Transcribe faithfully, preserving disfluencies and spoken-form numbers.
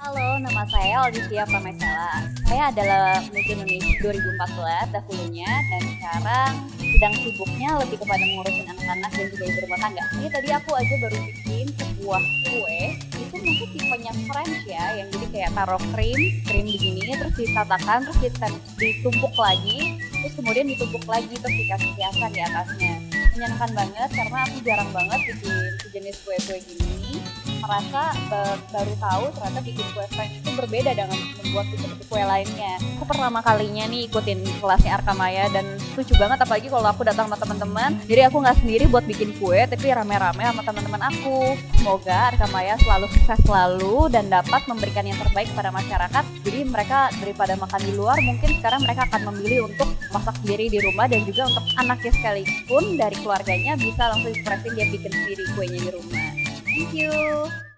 Halo, nama saya Olivia Pramaisella. Saya adalah Miss Indonesia dua ribu empat belas dahulunya dan sekarang sedang sibuknya lebih kepada ngurusin anak-anak dan juga ibu rumah tangga. Ini tadi aku aja baru bikin sebuah kue, itu mungkin tipenya French ya, yang jadi kayak taruh krim, krim begini, terus ditatakan, terus ditem- ditumpuk lagi, terus kemudian ditumpuk lagi, terus dikasih hiasan di atasnya. Menyenangkan banget karena aku jarang banget bikin sejenis kue-kue gini. Merasa baru tahu ternyata bikin kue French itu berbeda dengan membuat seperti kue lainnya. Aku pertama kalinya nih ikutin kelasnya Arkamaya dan lucu banget, apalagi kalau aku datang sama teman-teman. Jadi aku nggak sendiri buat bikin kue, tapi rame-rame sama teman-teman aku. Semoga Arkamaya selalu sukses selalu dan dapat memberikan yang terbaik kepada masyarakat. Jadi mereka daripada makan di luar, mungkin sekarang mereka akan memilih untuk masak sendiri di rumah, dan juga untuk anaknya sekalipun dari keluarganya bisa langsung ekspresin dia bikin sendiri kuenya di rumah. Thank you.